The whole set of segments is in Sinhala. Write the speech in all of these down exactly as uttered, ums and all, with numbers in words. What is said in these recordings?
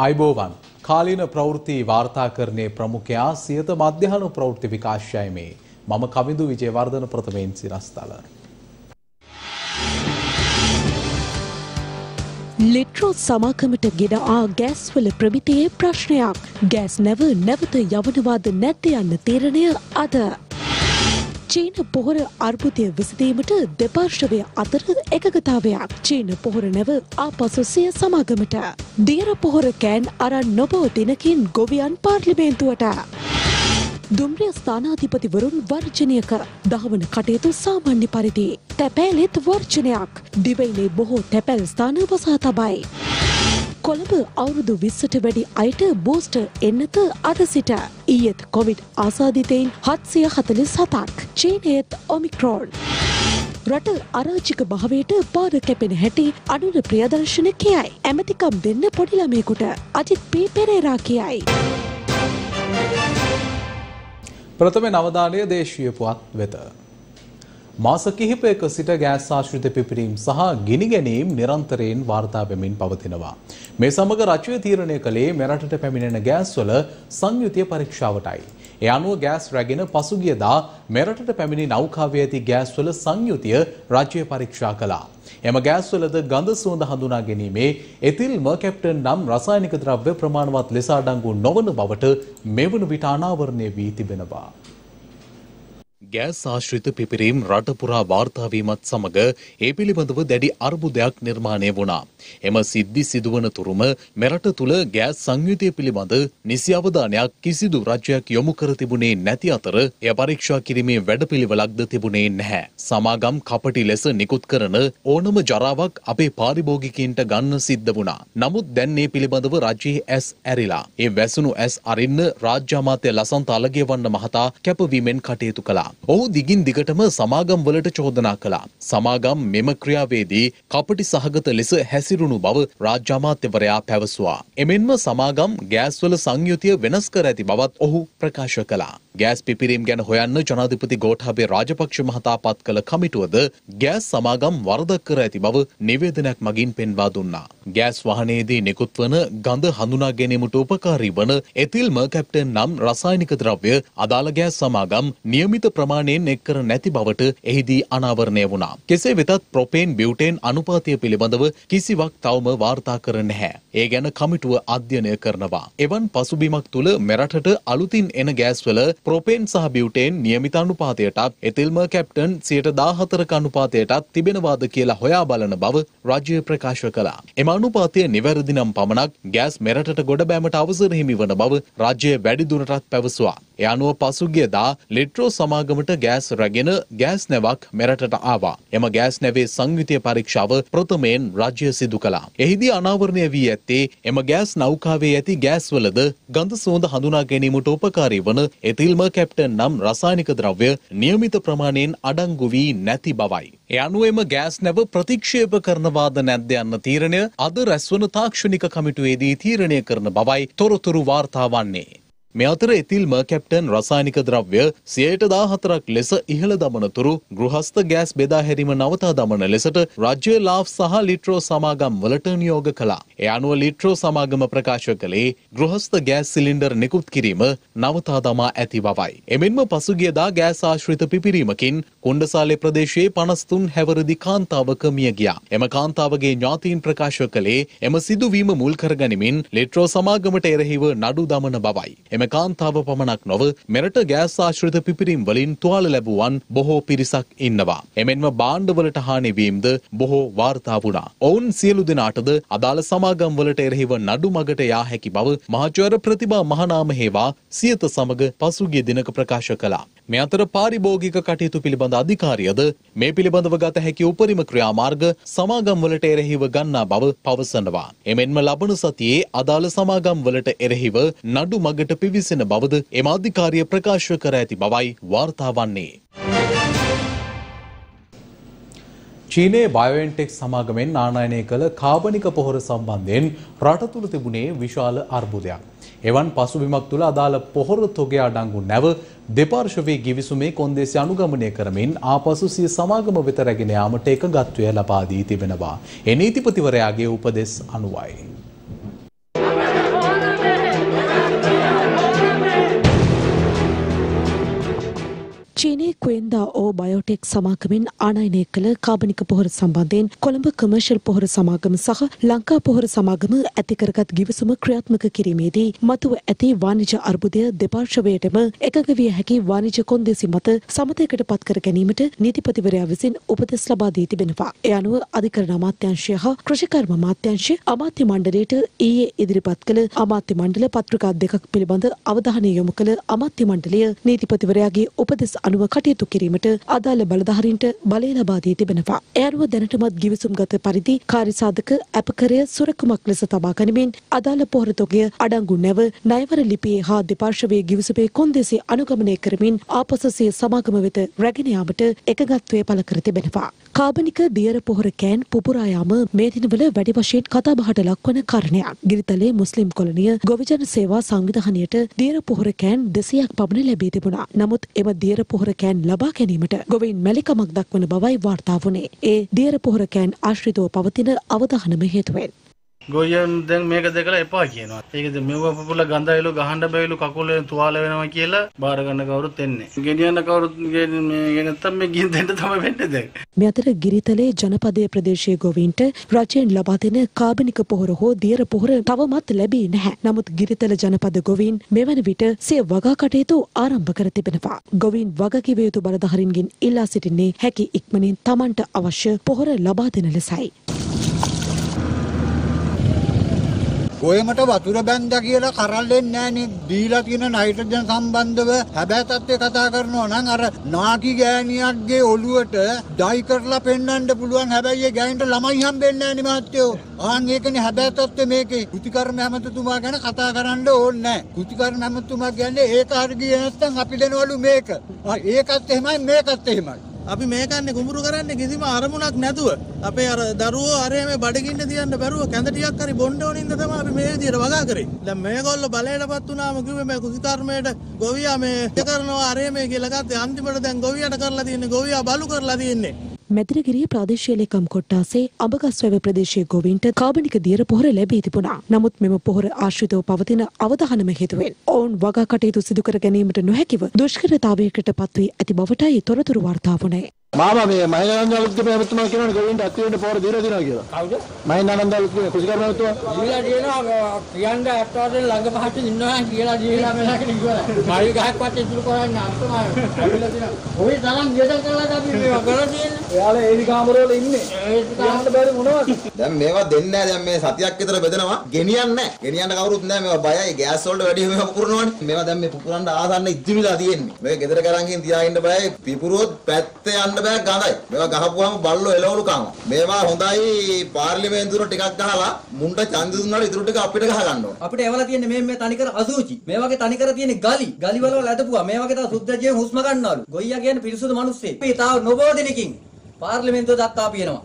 ආයුබෝවන් කාලීන ප්‍රවෘත්ති වාර්තාකරණයේ ප්‍රමුඛයා සියත මධ්‍යහන ප්‍රවෘත්ති විකාශයයි මේ මම කවිඳු විජේවර්ධන ප්‍රථමයෙන් සිරස්තල ලිට්‍රෝ සමාගමට ගෙන ආ ගෑස් වල ප්‍රමිතියේ ප්‍රශ්නයක් ගෑස් නැව නැවත යවනවාද නැද්ද යන්න තීරණය අද චීන පොහොර අර්බුදය විසඳීමට දෙපාර්ශවය අතර එකගතාවයක් චීන පොහොර නැව ආපසු සිය සමාගමට දියර පොහොර කෑන් අරන් නොබෝ දිනකින් ගොවියන් පාර්ලිමේන්තුවට දුම්රිය ස්ථානාධිපතිවරුන් වර්ජනය කර දහවන කටයුතු සාමාන්‍ය පරිදි තැපෑලෙත් වර්ජනයක් දිවයිනේ බොහෝ තැපැල් ස්ථාන වසා තබයි කොළඹ අවුරුදු විස්සට වැඩි අයට බූස්ටර් එන්නත අද සිට ඊයේත් කොවිඩ් ආසාදිතයින් හත්සිය හතළිස් හතක් චීනයේත් ඔමික්‍රෝන් රට අරාජික භාවයට පාර කැපෙන හැටි අනුර ප්‍රියදර්ශන කියයි ඇමතිකම් දෙන්න පොඩි ළමයෙකුට අජිත් පී පෙරේරා කියයි ප්‍රථම නවදානය දේශීය පුවත් වෙත මාස කිහිපයක සිට ගෑස් ආශ්‍රිත පිපිරීම් සහ ගිනි ගැනීම් නිරන්තරයෙන් වාර්තා වෙමින් පවතිනවා. මේ සමග රජය තීරණය කළේ මෙරටට පැමිණෙන ගෑස්වල සංයුතිය පරීක්ෂාවටයි. ඒ අනුව ගෑස් රැගෙන පසුගියදා මෙරටට පැමිණි නෞකාවේ ඇති ගෑස්වල සංයුතිය රජය පරීක්ෂා කළා. එම ගෑස්වලද ගඳ සුවඳ හඳුනා ගැනීමේ එතිල් මර්කැප්ටන් නම් රසායනික ද්‍රව්‍ය ප්‍රමාණවත් ලෙස අඩංගු නොවන බවට මෙවන විට අනාවරණය වී තිබෙනවා. ගෑස් ආශ්‍රිත පිපිරීම් රට පුරා වාර්තා වීමත් සමග ඒ පිළිබඳව දැඩි අර්බුදයක් නිර්මාණය වුණා. එම සිද්ධි සිදුවන තුරුම මෙරට තුල ගෑස් සංයුතිය පිළිබඳ නිසි අවධානයක් කිසිදු රජයක් යොමු කර තිබුණේ නැති අතර එය පරීක්ෂා කිරීමේ වැඩපිළිවෙලක්ද තිබුණේ නැහැ. සමාගම් කපටි ලෙස නිකුත් කරන ඕනම ජරාවක් අපේ පාරිභෝගිකයින්ට ගන්න සිද්ධ වුණා. නමුත් දැන් මේ පිළිබඳව රජයේ ඇස් ඇරිලා. ඒ වැසුණු ඇස් අරින්න රාජ්‍ය අමාත්‍ය ලසන්ත අලගියවන්න මහතා කැපවීමෙන් කටයුතු කළා. ඔහු දිගින් දිගටම සමාගම් වලට චෝදනා කළා. සමාගම් මෙම ක්‍රියාවේදී කපටි සහගත ලෙස හැසිරුණු බව රාජ්‍ය අමාත්‍යවරයා පැවසුවා. එමෙන්ම සමාගම් ගෑස්වල සංයුතිය වෙනස් කර ඇති බවත් ඔහු ප්‍රකාශ කළා. ගෑස් පිපිරීම් ගැන හොයන්න ජනාධිපති ගෝඨාභය රාජපක්ෂ මහතා පත් කළ කමිටුවද ගෑස් සමාගම් වරදක් කර ඇති බව නිවේදනයක් මගින් පෙන්වා දුන්නා. ගෑස් වාහනයේදී නිකුත් වන ගඳ හඳුනා ගැනීමට උපකාරී වන එතිල් මර්කැප්ටන් නම් රසායනික ද්‍රව්‍ය අදාළ ගෑස් සමාගම් නියමිත ප්‍රමාණයෙන් එක් කර නැති බවට එහිදී අනාවරණය වුණා. කෙසේ වෙතත් ප්‍රොපේන් බියුටේන් අනුපාතය පිළිබඳව කිසිවක් තවම වාර්තා කර නැහැ. ඒ ගැන කමිටුව අධ්‍යයනය කරනවා. එවන් පසුබිමක් තුල මෙරටට අලුතින් එන ගෑස්වල ප්‍රොපේන් සහ බියුටේන් නියමිත අනුපාතයටත් එතිල් මර්කැප්ටන් සියයට දාහතරක අනුපාතයටත් තිබෙනවාද කියලා හොයා බලන බව රජය ප්‍රකාශ කළා. එම අනුපාතය නිවැරදි නම් පමණක් ගෑස් මෙරටට ගොඩ බෑමට අවසර හිමි වන බව රජය වැඩිදුරටත් පැවසුවා. ඒ අනුව පසුගියදා ලිට්‍රෝ සමාගමට ගෑස් රැගෙන ගෑස් නැවක් මෙරටට ආවා. එම ගෑස් නැවේ සංයුතිය පරීක්ෂාව ප්‍රථමයෙන් රජය සිදු කළා. එහිදී අනාවරණය වී ඇත්තේ එම ගෑස් නෞකාවේ ඇති ගෑස්වලද ගඳ සුවඳ හඳුනා ගැනීමට උපකාරී වන එතිල් මර්කැප්ටන් නම් රසායනික ද්‍රව්‍ය නියමිත ප්‍රමාණයෙන් අඩංගු වී නැති බවයි. ඒ අනුව එම ගෑස් නැව ප්‍රතික්ෂේප කරනවාද නැද්ද යන්න තීරණය අද රැස්වන තාක්ෂණික කමිටුවේදී තීරණය කරන බවයි තොරතුරු වාර්තා වන්නේ. මේ අතර එතිල් මර්කැප්ටන් රසායනික ද්‍රව්‍ය සියයට දාහතරක් ලෙස ඉහළ දමනතුරු ගෘහස්ත ගෑස් බෙදා හැරීම නවතා දමන ලෙසට රජ්‍ය ලාෆ් සහ ලිට්‍රෝ සමාගම් වලට නියෝග කළා. ඒ අනුව ලිට්‍රෝ සමාගම ප්‍රකාශ කළේ ගෘහස්ත ගෑස් සිලින්ඩර් නිකුත් කිරීම නවතා දමා ඇති බවයි. එමෙන්ම පසුගියදා ගෑස් ආශ්‍රිත පිපිරීමකින් කුණ්ඩසාලේ ප්‍රදේශයේ පනස් තුන් හැවිරිදි කාන්තාවක මිය ගියා. එම කාන්තාවගේ ඥාතීන් ප්‍රකාශ කළේ එම සිදුවීම මුල් කරගනිමින් ලිට්‍රෝ සමාගමට එරෙහිව නඩු දමන බවයි. එම කාන්තාව පමණක් නොව මෙරට ගෑස් ආශ්‍රිත පිපිරීම් වලින් තුවාල ලැබුවන් බොහෝ පිරිසක් ඉන්නවා. එමෙන්ම භාණ්ඩවලට හානි වීමද බොහෝ වාර්තා වුණා. ඔවුන් සියලු දෙනාටද අදාළ සමාගම් වලට එරෙහිව නඩු මගට යා හැකි බව මහාචාර්ය ප්‍රතිභා මහනාම හේවා සියත සමග පසුගිය දිනක ප්‍රකාශ කළා. මේ අතර පාරිභෝගික කටයුතු පිළිබඳ අධිකාරියද මේ පිළිබඳව ගත හැකි උපරිම ක්‍රියාමාර්ග සමාගම් වලට එරෙහිව ගන්නා බව පවසනවා. එමෙන්ම ලබන සතියේ අදාළ සමාගම් වලට එරෙහිව නඩු මගට පිවිසෙන බවද එම අධිකාරිය ප්‍රකාශ කර ඇති බවයි වාර්තා වන්නේ. චීනයේ බයෝඑන්ටෙක් සමාගමෙන් ආනයනය කළ කාබනික පොහොර සම්බන්ධයෙන් රට තුළ තිබුණේ විශාල අර්බුදයක්. එවන් පසුබිමක් තුළ අදාළ පොහොර තොගය අඩංගු නැව දෙපාර්ශවයේ ගිවිසුමේ කොන්දේසි අනුගමනය කරමින් ආපසු සිය සමාගම වෙත රැගෙන යාමට එකගත්වය ලබා දී තිබෙනවා. ඒ නීතිපතිවරයාගේ උපදෙස් අනුවයි. පුනේ ක්වෙන්දා ඕ බයෝටෙක් සමාගමෙන් ආනයනය කළ කාබනික පොහොර සම්බන්ධයෙන් කොළඹ කමර්ෂල් පොහොර සමාගම සහ ලංකා පොහොර සමාගම ඇති කරගත් ගිවිසුම ක්‍රියාත්මක කිරීමේදී මතුව ඇති වාණිජ අර්බුදය දෙපාර්ශ්වයටම එකඟ විය හැකි වාණිජ කොන්දේසි මත සමතයකට පත් කර ගැනීමට නීතිපතිවරයා විසින් උපදෙස් ලබා දී තිබෙනවා. ඒ අනුව අධිකරණ අමාත්‍යාංශය හා කෘෂිකර්ම අමාත්‍යාංශය අමාත්‍ය මණ්ඩලයට ඊයේ ඉදිරිපත් කළ අමාත්‍ය මණ්ඩල පත්‍රිකා දෙකක් පිළිබඳ අවධානය යොමු කළ අමාත්‍ය මණ්ඩලය නීතිපතිවරයාගේ උපදෙස් අනුව කටයුතු කිරීමට අදාළ බලධාරීන්ට බලය ලබා දී තිබෙනවා. ඒ අනුව දැනටමත් ගිවිසුම්ගත පරිදි කාර්යසාධක අපකරය සුරකුමක් ලෙස තබා ගනිමින් අදාළ පොහොර තොගය අඩංගු නැව ණයවර ලිපියේ හා දෙපාර්ශ්වයේ ගිවිසුමේ කොන්දේසි අනුගමනය කරමින් ආපසු සිය සමාගම වෙත රැගෙන යාමට එකඟත්වය පළ කර තිබෙනවා. කාබනික දියර පොහොර කෑන් පුපුරා යාම මේ දිනවල වැඩි වශයෙන් කතාබහට ලක්වන කාරණයක්. ගිරිතලේ මුස්ලිම් කොලනිය ගොවිජන සේවා සංවිධානයට දියර පොහොර කෑන් දෙසීයක් පමණ ලැබී තිබුණා. නමුත් එම දියර පොහොර කෑන් ලබා ගැනීමට ගොවීන් මැලිකමක් දක්වන බවයි වාර්තා වුණේ. ඒ දියර පොහොර කෑන් ආශ්‍රිතව පවතින අවදානම හේතුවෙන්. ගොයන් දැන් මේක දැකලා එපා කියනවා. ඒකද මෙව පුපුල ගඳයිලු ගහන්න බැයිලු කකුලේ තුවාල වෙනවා කියලා බාර ගන්න කවුරුත් එන්නේ. ගෙනියන්න කවුරුත් මේ නැත්තම් මේ ගින් දෙන්න තමයි වෙන්නේ දැන්. මේ අතර ගිරිතලේ ජනපදයේ ප්‍රදේශීය ගොවීන්ට රජයෙන් ලබා දෙන කාබනික පොහොර හෝ දියර පොහොර තවමත් ලැබී නැහැ. නමුත් ගිරිතල ජනපද ගොවීන් මෙවන විට සිය වගා කටයුතු ආරම්භ කර තිබෙනවා. ගොවීන් වගකිව යුතු බලධාරීන්ගෙන් ඉල්ලා සිටින්නේ හැකි ඉක්මනින් Tamanට අවශ්‍ය පොහොර ලබා දෙන ලෙසයි. ගොයමට වතුර බැන්දා කියලා කරල්ලෙන්නේ නැහනේ. දීලා තියෙන නයිට්‍රජන් සම්බන්ධව හැබැයි තත්ත්වය කතා කරනවා නම් අර නාකි ගෑණියක්ගේ ඔළුවට ඩයි කරලා පෙන්වන්න පුළුවන්. හැබැයි ඒ ගෑණිට ළමයි හම්බෙන්නේ නැහනේ මහත්තයෝ. ආන් ඒකනේ හැබැයි තත්ත්වය මේකේ. කෘතිකර්ම හැමතුමා ගැන කතා කරන්න ඕනේ නැහැ. කෘතිකර්ම හැමතුමා කියන්නේ ඒක හරි ගියේ නැත්නම් අපි දෙනවලු මේක. ආ ඒකත් එහෙමයි මේකත් එහෙමයි. අපි මේකන්නේ කුඹුරු කරන්නේ කිසිම අරමුණක් නැතුව අපේ අර දරුවෝ අරේ මේ බඩගින්න තියන්න බැරුව කැඳ ටිකක් හරි බොන්න ඕනින්ද තමයි අපි මේ විදියට වගා කරේ. දැන් මේගොල්ලෝ බලයටපත් වුණාම කිව්වේ මේ කුසිකර්මයට ගොවියා මේ කරනවා අරේ මේ කියලා ගත්තේ. අන්තිමට දැන් ගොවියාට කරලා තියෙන්නේ ගොවියා බලු කරලා තියෙන්නේ. මැදිරිගිරිය ප්‍රාදේශීය ලේකම් කොට්ටාසේ අඹගස්වැව ප්‍රදේශීය ගොවීන්ට කාබනික දියර පොහොර ලැබී තිබුණා. නමුත් මෙම පොහොර ආශ්‍රිතව පවතින අවදානම හේතුවෙන් ඔවුන් වගා කටයුතු සිදු කර ගැනීමට නොහැකිව දුෂ්කරතාවයකට පත්වී ඇති බවටයි තොරතුරු වාර්තා වුණේ. මාමා මේ මහින්දානන්ද අලුත්ගේ පැවතුමා කියනවානේ ගොවින්ට අත්විඳින්න පොර දීලා දිනවා කියලා. කවුද? මහින්දානන්ද අලුත්ගේ කුසිකර්ම පැවතුමා. දීලා දිනවා ප්‍රියංග ඇත්තටම ළඟ පහට ඉන්නවා කියලා දීලා මෙලකට ඉවරයි. මාළි ගහක් වත් ඉතුරු කරන්නේ අම්තුමා. ඇවිල්ලා දිනවා. ඔය තරම් වියදම් කරලාද අපි මේවා කරලා තියෙන්නේ? එයාලා ඒදි කාමරවල ඉන්නේ. ඒත් කාමරවල බැරි මොනවද? දැන් මේවා දෙන්නේ නැහැ. දැන් මේ සතියක් විතර බෙදනවා. ගෙනියන්නේ නැහැ. ගෙනියන්න කවුරුත් නැහැ. මේවා බයයි. ගෑස් වලට වැඩි මේවා පුපුරනවානේ. මේවා දැන් මේ පුපුරන්න ආසන්න ඉදිරිලා තියෙන්නේ. මේක ගෙදර කරන් ගින් තියාගෙන බයයි. පිපුරුවොත් පැත්තේ යන්න බෑ ගඳයි. මේවා ගහපුවාම බල්ලෝ එළවලු කනවා. මේවා හොඳයි පාර්ලිමේන්තුවට ටිකක් ගහලා මුන්ට ඡන්ද දුන්නාට ඉතුරු ටික අපිට ගහ ගන්න ඕන. අපිට එවලා තියෙන්නේ මේ මේ තනිකර අසුචි. මේ වගේ තනිකර තියෙන්නේ ගලි. ගලි වල ලැදපුවා. මේ වගේ තව සුද්ධ ජීව හුස්ම ගන්නවලු. ගොයියා කියන්නේ පිරිසුදු මිනිස්සෙක්. අපි තාම නොබෝ දිනකින් පාර්ලිමේන්තුව දක්වා පියනවා.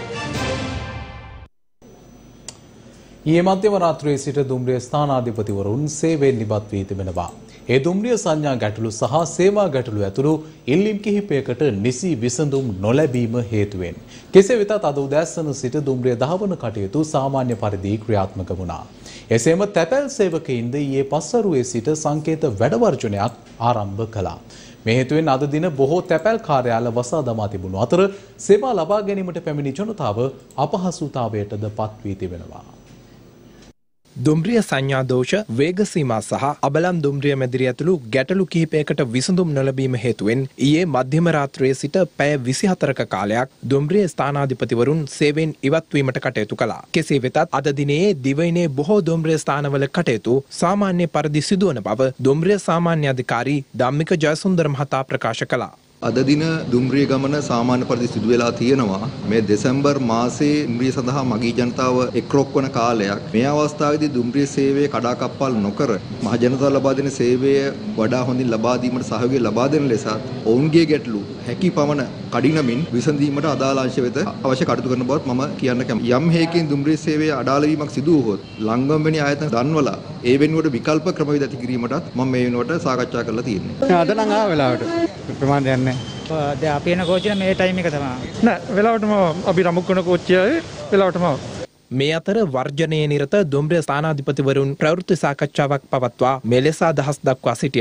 ඊයේ මධ්‍යම රාත්‍රියේ සිට දුම්රිය ස්ථානාධිපතිවරුන් සේවයෙන් ඉවත් වී තිබෙනවා. ඒ දුම්රිය සංඥා ගැටලු සහ සේවා ගැටලු ඇතුළු ඉල්ලීම් කිහිපයකට නිසි විසඳුම් නොලැබීම හේතුවෙන් කෙසේ වෙතත් අද උදෑසන සිට දුම්රිය දහවන කටයුතු සාමාන්‍ය පරිදි ක්‍රියාත්මක වුණා. එසේම තැපැල් සේවකයින්ද ඊයේ පස්වරුවේ සිට සංකේත වැඩවර්ජනයක් ආරම්භ කළා. මේ හේතුවෙන් අද දින බොහෝ තැපැල් කාර්යාල වසා දමා තිබුණු අතර සේවා ලබා ගැනීමට පැමිණි ජනතාව අපහසුතාවයටද පත් වී තිබෙනවා. දුම්රිය සංඥා දෝෂ වේග සීමා සහ අබලන් දුම්රිය මැදිරිය ඇතුළු ගැටලු කිහිපයකට විසඳුම් නොලැබීම හේතුවෙන් ඊයේ මධ්‍යම රාත්‍රියේ සිට පැය විසිහතරක කාලයක් දුම්රිය ස්ථානාධිපතිවරුන් සේවයෙන් ඉවත් වීමට කටයුතු කළා. කෙසේ වෙතත් අද දිනේ දිවයිනේ බොහෝ දුම්රිය ස්ථානවල කටයුතු සාමාන්‍ය පරිදි සිදුවන බව දුම්රිය සාමාන්‍ය අධිකාරී ධම්මික ජයසුන්දර මහතා ප්‍රකාශ කළා. අද දින දුම්රිය ගමන සාමාන්‍ය පරිදි සිදු වෙලා තියෙනවා. මේ දෙසැම්බර් මාසයේ දුම්රිය සඳහා මගී ජනතාව එක්රොක් වන කාලයක්. මේ අවස්ථාවේදී දුම්රිය සේවය කඩාකප්පල් නොකර මහ ජනතාව ලබා දෙන සේවය වඩා හොඳින් ලබා දීමට සහයෝගය ලබා දෙන ලෙසත් ඔවුන්ගේ ගැටලු හැකි පමණ කඩිනමින් විසඳීමට අදාළ අංශ වෙත අවශ්‍ය කටයුතු කරන බවත් මම කියන්න කැමතියි. යම් හේකින් දුම්රිය සේවයේ අඩාල වීමක් සිදු වුවහොත් ලංගම වැනි ආයතන දන්වලා ඒ වෙනුවට විකල්ප ක්‍රමවේද ඇති කිරීමටත් මම මේ වෙනුවට සාකච්ඡා කරලා තියෙනවා. අද නම් ආ වෙලාවට ප්‍රමාණයක් නැහැ. දැන් අපි එන කෝච්චිය මේ ටයිම් එක තමයි. නෑ වෙලාවටම අපි රමුක් කරන කෝච්චියයි වෙලාවටම. මේ අතර වර්ජනයේ නිරත දුම්රිය ස්ථානාධිපතිවරුන් ප්‍රවෘත්ති සාකච්ඡාවක් පවත්වා මෙලෙස අදහස් දක්වා සිටියා.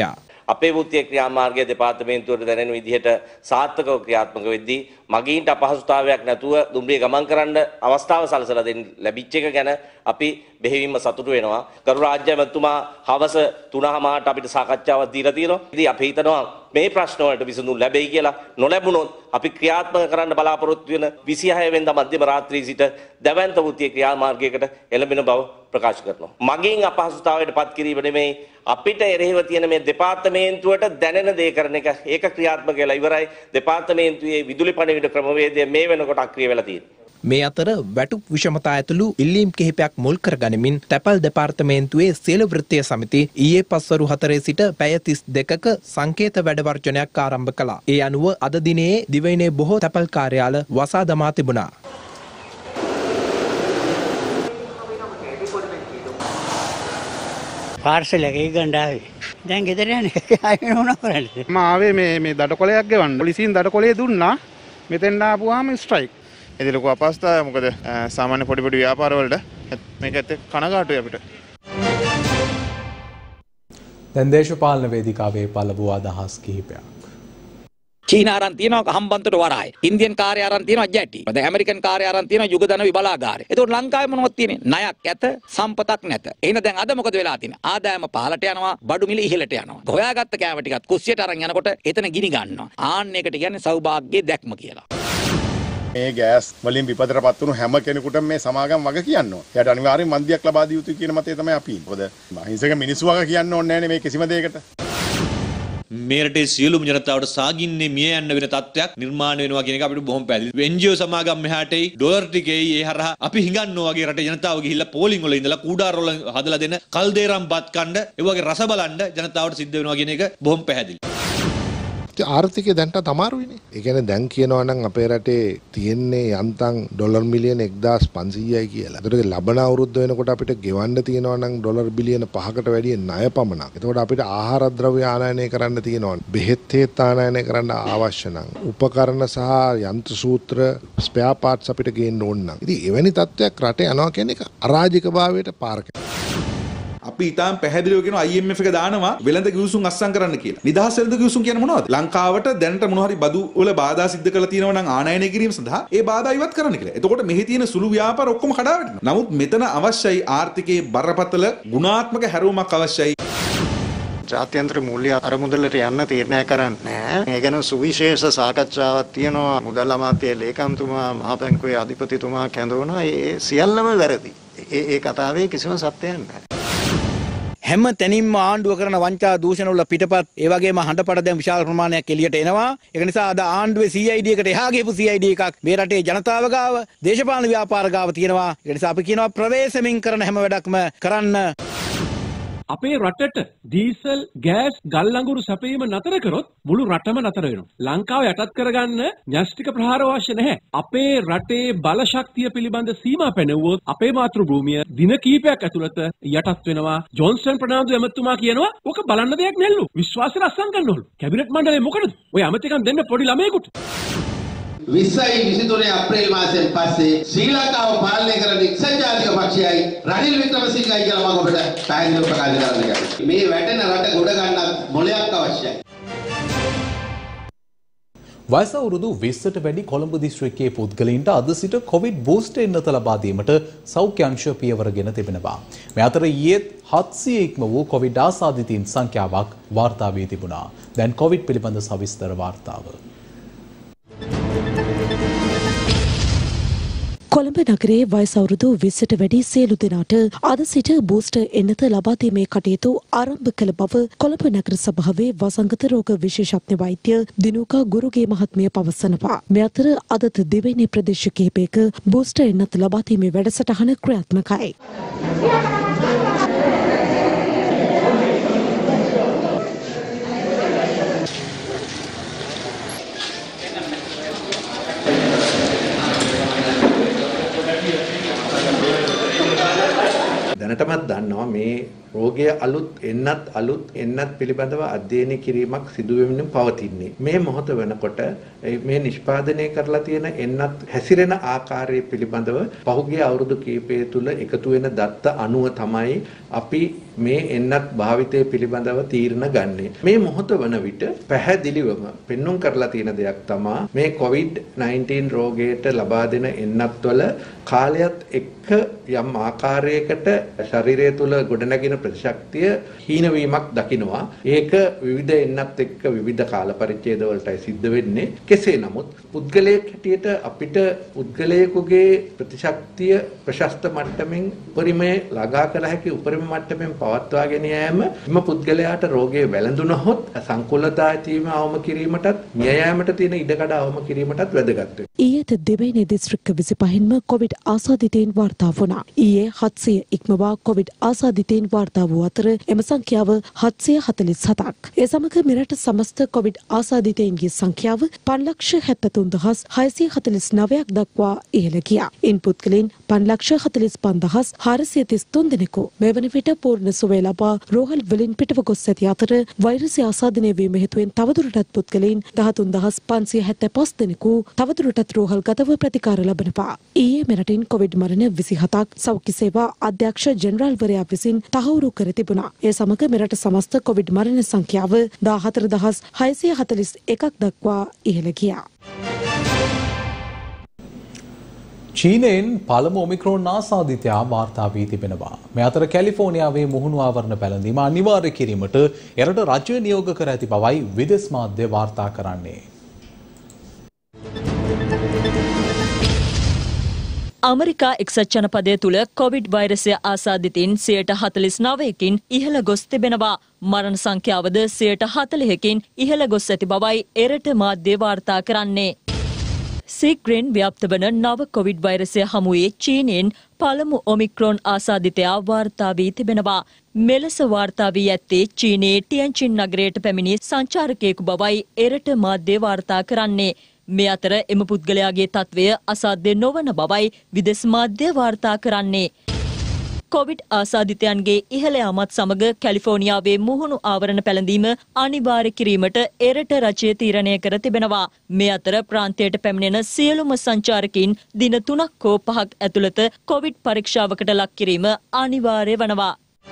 අපේ වෘත්තීය ක්‍රියාමාර්ගයේ දෙපාර්තමේන්තුවට දැනෙන විදිහට සාර්ථකව ක්‍රියාත්මක වෙද්දී මගීන්ට අපහසුතාවයක් නැතුව දුම්රිය ගමන් කරන්න අවස්ථාව සලසලා දෙන්න ලැබිච්ච එක ගැන අපි බෙහෙවින්ම සතුටු වෙනවා. ගරු රාජ්‍ය මැතිතුමා හවස තුනමාරට අපිට සාකච්ඡාවක් දීලා තියෙනවා. ඉතින් අපි හිතනවා මේ ප්‍රශ්න වලට විසඳුම් ලැබෙයි කියලා. නොලැබුණොත් අපි ක්‍රියාත්මක කරන්න බලාපොරොත්තු වෙන විසිහය වෙනිදා මධ්‍යම රාත්‍රියේ සිට දැවැන්ත වෘත්තීය ක්‍රියාමාර්ගයකට එළඹෙන බව ප්‍රකාශ කරනවා. මගින් අපහසුතාවයට පත් කිරීම නෙමෙයි අපිට එරෙහිව තියෙන මේ දෙපාර්තමේන්තුවට දැනෙන දේ කරන එක ඒක ක්‍රියාත්මක වෙලා ඉවරයි. දෙපාර්තමේන්තුවේ විදුලි පණිවිඩ ක්‍රමවේදය මේ වෙනකොට අක්‍රිය වෙලා තියෙනවා. මේ අතර වැටුප් විෂමතා ඇතුළු ඉල්ලීම් කිහිපයක් මුල් කර ගනිමින් තැපැල් දෙපාර්තමේන්තුවේ සියලු වෘත්තීය සමිති ඊයේ පස්වරු හතරේ සිට පැය තිස් දෙකක සංකේත වැඩවර්ජනයක් ආරම්භ කළා. ඒ අනුව අද දිනේ දිවයිනේ බොහෝ තැපැල් කාර්යාල වසා දමා තිබුණා. පාර්සල් එක ගණ්ඩාවේ දැන් ගෙදර යන්නේ ආයෙ මොනවා කරන්නේ මම ආවේ මේ මේ දඩකොලයක් ගෙවන්න පොලිසියෙන් දඩකොලේ දුන්නා මෙතෙන් ආපුවාම ස්ට්‍රයික් ඉතින් ලොකු අපහසුතාවයක් මොකද සාමාන්‍ය පොඩි පොඩි ව්‍යාපාර වලට මේකත් කනගාටුයි අපිට දැන් දේශපාලන වේදිකාවේ පළමු අදහස් කිහිපයක් චීන ආරන් තියෙනවා හම්බන්තොට වරාය. ඉන්දියන් කාර්ය ආරන් තියෙනවා ජැටි. දැන් ඇමරිකන් කාර්ය ආරන් තියෙනවා යුගදන විබලාගාරය. ඒතකොට ලංකාවේ මොනවද තියෙන්නේ? ණයක් ඇත, සම්පතක් නැත. එහෙනම් දැන් අද මොකද වෙලා තියෙන්නේ? ආදායම පහළට යනවා, බඩු මිල ඉහළට යනවා. හොයාගත්ත කෑම ටිකත් කුස්සියට අරන් යනකොට එතන ගිනි ගන්නවා. ආන්න එකට කියන්නේ සෞභාග්‍යයේ දැක්ම කියලා. මේ ගෑස් වලින් විපතටපත් වුණු හැම කෙනෙකුටම මේ සමාගම් වග කියන්න ඕන. එයාට අනිවාර්යෙන් මන්දියක් ලබා දිය යුතුයි කියන මතය තමයි අපි ඉන්නේ. මොකද අහිංසක මිනිස්සු වග කියන්න ඕනේ නැහැ මේ කිසිම දෙයකට. මේ රටේ සියලුම ජනතාවට සාගින්නේ මිය යන්න වෙන තත්ත්වයක් නිර්මාණය වෙනවා කියන එක අපිට බොහොම පැහැදිලි. එන් ජී ඕ සමාගම් මෙහාටයි ඩොලර් ටිකේ ඒ හරහා අපි හිඟන්නවා වගේ රටේ ජනතාව ගිහිල්ලා පෝලිං වල ඉඳලා කූඩාර වල හදලා දෙන කල්දේරම් බත් කණ්ඩ ඒ වගේ රස බලන්න ජනතාවට සිද්ධ වෙනවා කියන එක බොහොම පැහැදිලි. ආර්ථිකය දැන්ට අමාරුයිනේ. ඒ කියන්නේ දැන් කියනවා නම් අපේ රටේ තියෙන්නේ යන්තම් ඩොලර් මිලියන එක්දාස් පන්සීයයි කියලා. ඒකට ලබන අවුරුද්ද වෙනකොට අපිට ගෙවන්න තියෙනවා නම් ඩොලර් බිලියන පහකට වැඩිය ණය පමණක්. එතකොට අපිට ආහාර ද්‍රව්‍ය ආනයනය කරන්න තියෙනවා. බෙහෙත් හේත් ආනයනය කරන්න අවශ්‍ය නම් උපකරණ සහ යන්ත්‍ර සූත්‍ර ස්පෙයා පාර්ට්ස් අපිට ගේන්න ඕන නම්. ඉතින් එවැනි තත්ත්වයක් රටේ යනවා කියන එක අරාජිකභාවයට පාර අපි ඊටාම් පැහැදිලිව කියනවා I M F එක දානවා වෙළඳ කිවිසුම් අස්සම් කරන්න කියලා. නිදහස් වෙළඳ කිවිසුම් කියන්නේ මොනවද? ලංකාවට දැනට මොන හරි බදු වල බාධා සිද්ධ කරලා තියෙනවා නම් ආනයනය කිරීම සඳහා ඒ බාධා ඉවත් කරන්න කියලා. එතකොට මෙහි තියෙන සුළු ව්‍යාපාර ඔක්කොම කඩා වැටෙනවා. නමුත් මෙතන අවශ්‍යයි ආර්ථිකයේ බරපතල ගුණාත්මක හැරවුමක් අවශ්‍යයි. ජාත්‍යන්තර මූල්‍ය අරමුදලට යන්න තීරණය කරන්නේ. මේ ගැන සුවිශේෂ සාකච්ඡාවක් තියෙනවා. මුදල් අමාත්‍ය ලේකම්තුමා මහ බැංකුවේ අධිපතිතුමා කැඳවුණා. ඒ සියල්ලම වැරදි. ඒ ඒ කතාවේ කිසිම සත්‍යයක් නැහැ. හැම තැනින්ම ආණ්ඩුව කරන වංචා දූෂණ වල පිටපත් ඒ වගේම හඬපඩ දැන් විශාල ප්‍රමාණයක් එළියට එනවා. ඒක නිසා අද ආණ්ඩුවේ C I D එකට එහා ගියපු C I D එකක් මේ රටේ ජනතාව ගාව දේශපාලන ව්‍යාපාර ගාව තියෙනවා. ඒක නිසා අපි කියනවා ප්‍රවේශමින් කරන හැම වැඩක්ම කරන්න. අපේ රටට ඩීසල් ගෑස් ගල් අඟුරු සැපයීම නතර කරොත් මුළු රටම නතර වෙනවා. ලංකාව යටත් කරගන්න න්‍යෂ්ටික ප්‍රහාර අවශ්‍ය නැහැ. අපේ රටේ බල ශක්තිය පිළිබඳ සීමා පැනෙවුවොත් අපේ මාතෘ භූමිය දින කිහිපයක් ඇතුළත යටත් වෙනවා. ජොන්සන් ප්‍රනාන්දු එමෙතුමා කියනවා ඕක බලන්න දෙයක් නැල්ලු. විශ්වාසය රස්සම් කරනවලු. කැබිනට් මණ්ඩලය මොකටද? ඔය අමතිකම් දෙන්න පොඩි ළමයෙකුට. විස්සයි විසිතුනේ අප්‍රේල් මාසයෙන් පස්සේ ශ්‍රී ලංකාව පාලනය කරන එක්සත් ජාතික පක්ෂයයි රනිල් වික්‍රමසිංහයි කියලා මම ඔබට පැහැදිලිව ප්‍රකාශ කරන්න කැමතියි. මේ වැටෙන රට ගොඩ ගන්නත් මොලයක් අවශ්‍යයි. වයස අවුරුදු විස්සට වැඩි කොළඹ දිස්ත්‍රික්කයේ පුද්ගලයින්ට අද සිට කොවිඩ් බූස්ටර් එන්නත ලබා දීමට සෞඛ්‍ය අංශ පියවරගෙන තිබෙනවා. මේ අතර ඊයේ හත්සිය ඉක්ම වූ කොවිඩ් ආසාදිතයින් සංඛ්‍යාවක් වාර්තා වී තිබුණා. දැන් කොවිඩ් පිළිබඳ සවිස්තර වාර්තාව. කොළඹ නගරයේ වයස අවුරුදු විස්සට වැඩි සියලු දෙනාට අද සිට බූස්ටර් එන්නත ලබා දීමේ කටයුතු ආරම්භ කළ බව කොළඹ නගර සභාවේ වසංගත රෝග විශේෂඥ වෛද්‍ය දිනුකා ගුරුගේ මහත්මිය පවසනවා. මේ අතර අදත් දෙවැනි ප්‍රදේශ කිහිපයක බූස්ටර් එන්නත ලබා දීමේ වැඩසටහන ක්‍රියාත්මකයි. දැනටමත් දන්නවා මේ රෝගය අලුත් එන්නත් අලුත් එන්නත් පිළිබඳව අධ්‍යයනය කිරීමක් සිදු වෙමින් පවතින්නේ. මේ මොහොත වෙනකොට මේ නිෂ්පාදනය කරලා තියෙන එන්නත් හැසිරෙන ආකාරය පිළිබඳව පහුගිය අවුරුදු කිහිපය තුළ එකතු වෙන දත්ත අනුව තමයි අපි මේ එන්නත් භාවිතය පිළිබඳව තීරණ ගන්නේ. මේ මොහොත වන විට පැහැදිලිවම පෙන්눔 කරලා තියෙන දෙයක් තමයි මේ කොවිඩ් නයින්ටීන් රෝගයට ලබා දෙන එන්නත්වල කාලයත් එක්ක යම් ආකාරයකට ශරීරය තුළ ගොඩනැගෙන ප්‍රතිශක්තිය හීනවීමක් දකිනවා. ඒක විවිධ එන්නත් එක්ක විවිධ කාල පරිච්ඡේද වලටයි සිද්ධ වෙන්නේ. කෙසේ නමුත් පුද්ගලයෙක් හැටියට අපිට පුද්ගලයෙකුගේ ප්‍රතිශක්තිය ප්‍රශස්ත මට්ටමින් උපරිමයේ ළඟා කළ හැකි උපරිම මට්ටමින් පවත්වාගෙන යෑම එම පුද්ගලයාට රෝගය වැළඳුනහොත් සංකූලතා ඇතිවීම අවම කිරීමටත් මිය යාමට තියෙන ඉඩකඩ අවම කිරීමටත් වැදගත් වෙනවා. ඊයේද දෙවැනි දිස්ත්‍රික්ක විසිපහින්ම කොවිඩ් ආසාදිතයින් වාර්තා වුණා. ඊයේ හත්සිය ඉක්මවා කොවිඩ් ආසාදිතයින් වාර්තා වූ අතර එම සංඛ්‍යාව හත්සිය හතළිස් හතක්. ඒ සමග මෙරට සමස්ත කොවිඩ් ආසාදිතයින්ගේ සංඛ්‍යාව පන්ලක්ෂ හැත්තෑතුන් දහස් හයසිය හතළිස් නවයක් දක්වා ඉහළ ගියා. ඉන් පුද්ගලයන් පන්ලක්ෂ හතළිස් පන්දහස් හාරසිය තිස් තුන් දෙනෙකු මේ වන විට පූර්ණ සුවය ලබා රෝහල් වලින් පිටව ගොස් ඇති අතර වෛරසය ආසාදනය වීම හේතුවෙන් තවදුරටත් පුද්ගලයන් දහතුන් දහස් පන්සිය හැත්තෑ පස් දෙනෙකු තවදුරටත් රෝහල් ගතව ප්‍රතිකාර ලබනවා. ඊයේ මෙරටින් කොවිඩ් මරණ විසිහතක් සෞඛ්‍ය සේවා අධ්‍යක්ෂ ජෙනරාල්වරයා විසින් තහවුරු කර තිබුණා. ඒ සමග මෙරට සමස්ත කොවිඩ් මරණ සංඛ්‍යාව දාහතර දහස් හයසිය හතළිස් එකක් දක්වා ඉහළ ගියා. චීනයෙන් පළමු ඔමික්‍රෝන් ආසාදිතයා වාර්තා වී තිබෙනවා. මේ අතර කැලිෆෝනියාවේ මුහුණු ආවරණ පැළඳීම අනිවාර්ය කිරීමට එරට රජය නියෝග කර ඇති බවයි විදෙස් මාධ්‍ය වාර්තා කරන්නේ. අමරිකා එක්සත් ජනපදය තුළ කොවිඩ් වෛරසය ආසාදිතින් සියයට හතළිස් නවයකින් ඉහළ ගොස් තිබෙනවා. මරණ සංඛ්‍යාවද සියයට හතළිහකින් ඉහළ ගොස් ඇති බවයි එරට මාධ්‍ය වාර්තා කරන්නේ. සීග්‍රෙන් ව්‍යාප්ත වන නව කොවිඩ් වෛරසය හමුවේ චීනයෙන් පළමු ඔමික්‍රෝන් ආසාදිතයා වාර්තා වී තිබෙනවා. මෙලෙස වාර්තා වී ඇත්තේ චීනයේ ටියන්චින් නගරයට පැමිණි සංචාරකයෙකු බවයි එරට මාධ්‍ය වාර්තා කරන්නේ. මේ අතර එම පුද්ගලයාගේ තත්වය අසාධ්‍ය නොවන බවයි විදෙස් මාධ්‍ය වාර්තා කරන්නේ. කොවිඩ් ආසාදිතයන්ගේ ඉහළ යාමත් සමග කැලිෆෝනියාවේ මුහුණු ආවරණ පැළඳීම අනිවාර්ය කිරීමට එරට රජය තීරණය කර තිබෙනවා. මේ අතර ප්‍රාන්තයට පැමිණෙන සියලුම සංචාරකයින් දින තුනක් හෝ පහක් ඇතුළත කොවිඩ් පරීක්ෂාවකට ලක් කිරීම අනිවාර්ය වනවා.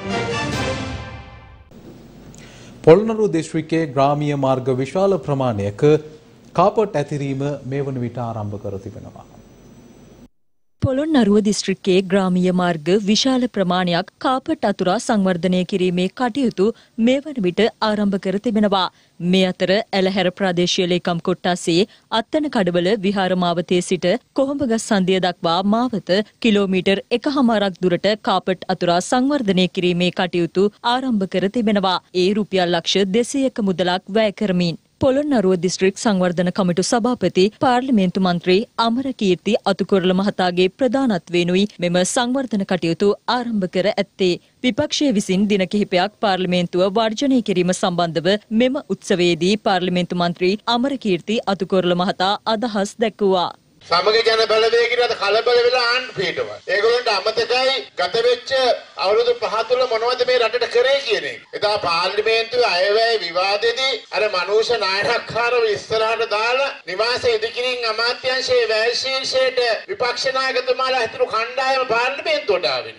පොළොන්නරුව දිස්ත්‍රික්කයේ ග්‍රාමීය මාර්ග විශාල ප්‍රමාණයක කාපට් ඇතිරීම මේ වන විට ආරම්භ කර තිබෙනවා. පොළොන්නරුව දිස්ත්‍රික්කයේ ග්‍රාමීය මාර්ග විශාල ප්‍රමාණයක් කාපට් අතුරා සංවර්ධනය කිරීමේ කටයුතු මේ වන විට ආරම්භ කර තිබෙනවා. මේ අතර ඇලහැර ප්‍රාදේශීය ලේකම් කොට්ටාසේ අත්තන කඩවල විහාර මාවතේ සිට කොහොඹගස් සන්දිය දක්වා මාවත කිලෝමීටර් එකහමාරක් දුරට කාපට් අතුරා සංවර්ධනය කිරීමේ කටයුතු ආරම්භ කර තිබෙනවා. ඒ රුපියල් ලක්ෂ දෙසීයක මුදලක් වැය කරමින්. පොළොන්නරුව දිස්ත්‍රික් සංවර්ධන කමිටු සභාපති පාර්ලිමේන්තු මන්ත්‍රී අමරකීර්ති අතුකොරළ මහතාගේ ප්‍රධානත්වයෙනුයි මෙම සංවර්ධන කටයුතු ආරම්භ කර ඇත්තේ. විපක්ෂය විසින් දින කිහිපයක් පාර්ලිමේන්තුව වර්ජනය කිරීම සම්බන්ධව මෙම උත්සවයේදී පාර්ලිමේන්තු මන්ත්‍රී අමරකීර්ති අතුකොරළ මහතා අදහස් දැක්වුවා. සමග ජන බලවේගයට කලබල වෙලා ආණ්ඩු පිටව. ඒගොල්ලන්ට අමතකයි ගත වෙච්ච අවුරුදු පහ තුළ මොනවද මේ රටට කරේ කියන එක. එදා පාර්ලිමේන්තුවේ අයවැය විවාදෙදී අර මනෝෂ නායකකාරව ඉස්සරහට දාලා නිවාස ඉදිකිරින් අමාත්‍යාංශයේ වැය ශීර්ෂයට විපක්ෂ නායකතුමාලා හිටපු කණ්ඩායම පාර්ලිමේන්තුවට ආවෙනේ.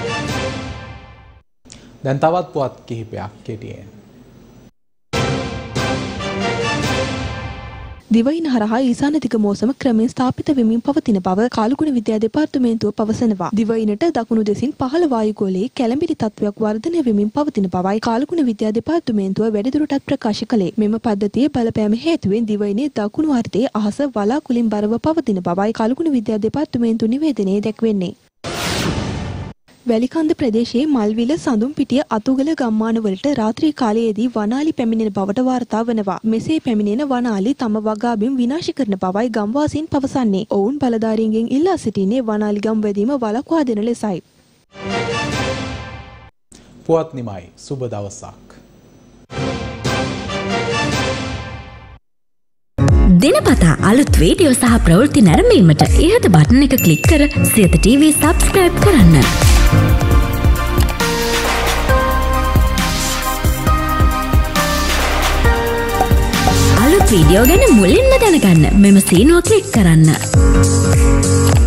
දැන් තවත් පුවත් කිහිපයක් කෙටියෙන්. දිවයින හරහා ඊසානතික මෝසම ක්‍රමයෙන් ස්ථාපිත වෙමින් පවතින බව කාලගුණ විද්‍යා දෙපාර්තමේන්තුව පවසනවා. දිවයිනට දකුණු දෙසින් පහළ වායුගෝලයේ කැළඹිලි තත්ත්වයක් වර්ධනය වෙමින් පවතින බවයි කාලගුණ විද්‍යා දෙපාර්තමේන්තුව වැඩිදුරටත් ප්‍රකාශ කළේ. මෙම පද්ධතියේ බලපෑම හේතුවෙන් දිවයිනේ දකුණු අර්ධයේ අහස වලාකුළින් බරව පවතින බවයි කාලගුණ විද්‍යා දෙපාර්තමේන්තුව නිවේදනයේ දැක්වෙන්නේ. වැලිකන්ද ප්‍රදේශයේ මල්විල සඳුම්පිටිය අතුගල ගම්මානවලට රාත්‍රී කාලයේදී වනාලි පැමිණෙන බවට වාර්තා වනවා. මෙසේ පැමිණෙන වනාලි තම වගාබිම් විනාශ කරන බවයි ගම්වාසීන් පවසන්නේ. ඔවුන් බලධාරීන්ගෙන් ඉල්ලා සිටින්නේ වනාලි ගම් වැදීම වළක්වා දෙන ලෙසයි. පුවත් නිමයි සුබ දවසක්. දිනපතා අලුත් වීඩියෝ සහ ප්‍රවෘත්ති නැරඹීමට ඉහත බටන් එක ක්ලික් කර සියත ටීවී සබ්ස්ක්‍රයිබ් කරන්න. අලුත් වීඩියෝ ගැන මුලින්ම දැනගන්න මෙම සීනුව ක්ලික් කරන්න.